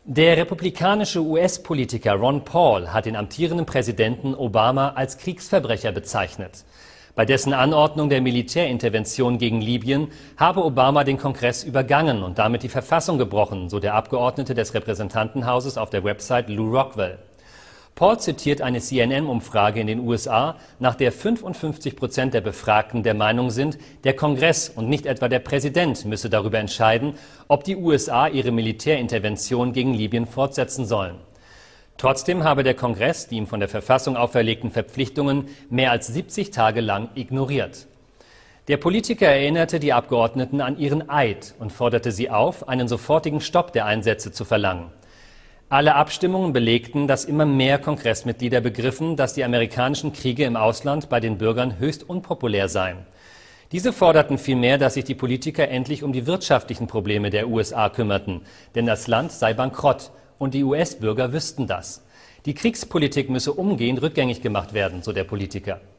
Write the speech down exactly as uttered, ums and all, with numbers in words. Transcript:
Der republikanische U S-Politiker Ron Paul hat den amtierenden Präsidenten Obama als Kriegsverbrecher bezeichnet. Bei dessen Anordnung der Militärintervention gegen Libyen habe Obama den Kongress übergangen und damit die Verfassung gebrochen, so der Abgeordnete des Repräsentantenhauses auf der Website Lew Rockwell. Paul zitiert eine C N N-Umfrage in den U S A, nach der fünfundfünfzig Prozent der Befragten der Meinung sind, der Kongress und nicht etwa der Präsident müsse darüber entscheiden, ob die U S A ihre Militärintervention gegen Libyen fortsetzen sollen. Trotzdem habe der Kongress die ihm von der Verfassung auferlegten Verpflichtungen mehr als siebzig Tage lang ignoriert. Der Politiker erinnerte die Abgeordneten an ihren Eid und forderte sie auf, einen sofortigen Stopp der Einsätze zu verlangen. Alle Abstimmungen belegten, dass immer mehr Kongressmitglieder begriffen, dass die amerikanischen Kriege im Ausland bei den Bürgern höchst unpopulär seien. Diese forderten vielmehr, dass sich die Politiker endlich um die wirtschaftlichen Probleme der U S A kümmerten, denn das Land sei bankrott und die U S-Bürger wüssten das. Die Kriegspolitik müsse umgehend rückgängig gemacht werden, so der Politiker.